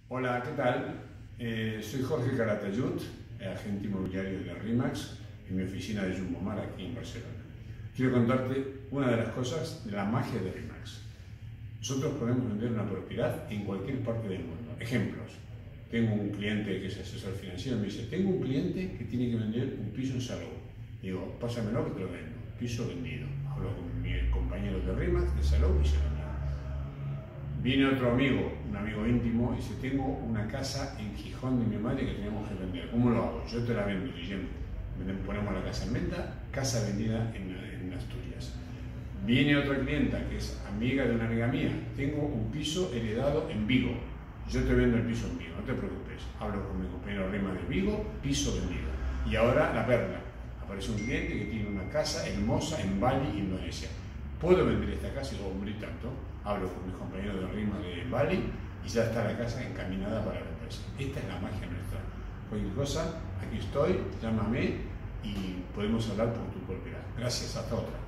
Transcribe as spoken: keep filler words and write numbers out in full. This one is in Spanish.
Hola, ¿qué tal? Eh, soy Jorge Calatayud, agente inmobiliario de RE/MAX, en mi oficina de Jumbomar aquí en Barcelona. Quiero contarte una de las cosas de la magia de RE/MAX. Nosotros podemos vender una propiedad en cualquier parte del mundo. Ejemplos. Tengo un cliente que es asesor financiero y me dice, tengo un cliente que tiene que vender un piso en Salou. Digo, pásamelo que te lo vendo. Piso vendido. Hablo con mi compañero de RE/MAX de Salou y se lo envío. Viene otro amigo, un amigo íntimo, y dice, tengo una casa en Gijón de mi madre que tenemos que vender. ¿Cómo lo hago? Yo te la vendo, Guillermo. Ponemos la casa en venta, casa vendida en, en Asturias. Viene otra clienta que es amiga de una amiga mía. Tengo un piso heredado en Vigo. Yo te vendo el piso en Vigo, no te preocupes. Hablo con mi compañero RE/MAX de Vigo, piso vendido. Y ahora la perla. Aparece un cliente que tiene una casa hermosa en Bali, Indonesia. ¿Puedo vender esta casa? Y digo, hombre, tanto. Hablo con mis compañeros de RE/MAX de Bali y ya está la casa encaminada para la empresa. Esta es la magia nuestra. Cualquier cosa, aquí estoy, llámame y podemos hablar por tu propiedad. Gracias, hasta otra.